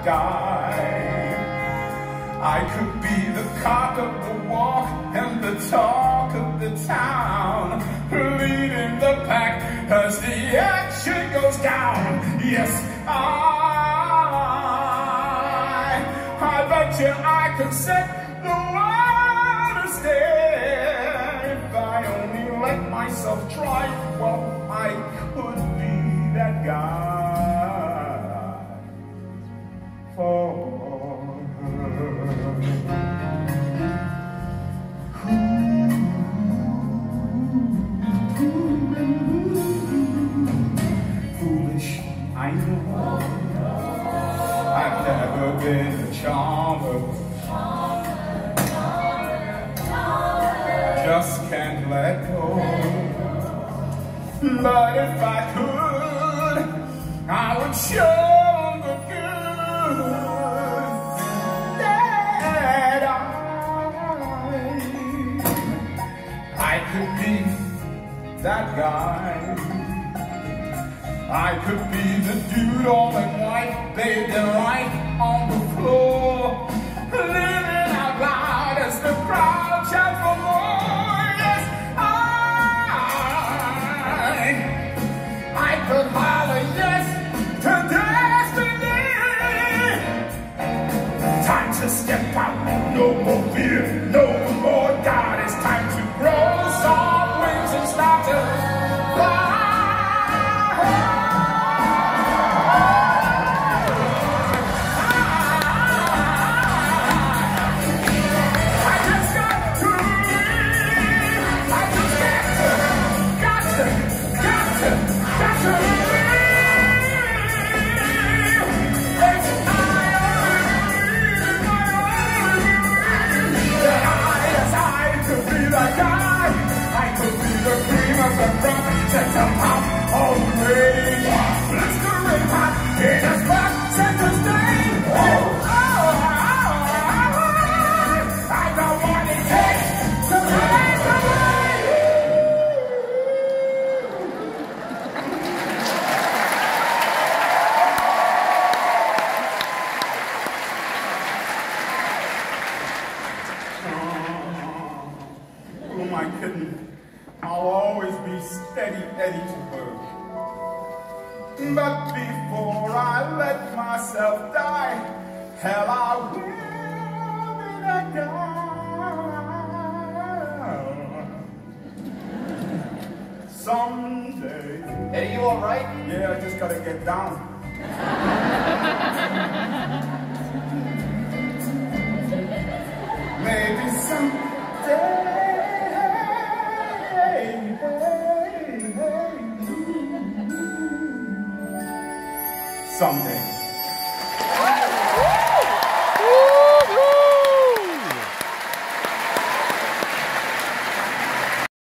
guy. I could be the cock of the walk and the talk of the town, leading the pack as the action goes down. Yes, I bet you I could set the world astray if I only let myself try. Well, I could be that guy for her. Foolish, I know. I've never been a charmer. Just can't let go. But if I could, I would show the good that I could be that guy. I could be the dude all in white, bathed in light on the floor, living out loud as the crowd shouts for more. Yes, I could holler yes to destiny. Time to step out, no more fear, no more doubt. It's time to grow soft wings and start to fly. Set them up all the way. Blistering hot in a spot, center stage. Oh, I don't want it takes to break away. Who am I kidding? I'll always be steady Eddie to her. But before I let myself die, hell, I will be that guy. Someday. Eddie, you all right? Yeah, I just gotta get down. Maybe someday. Someday.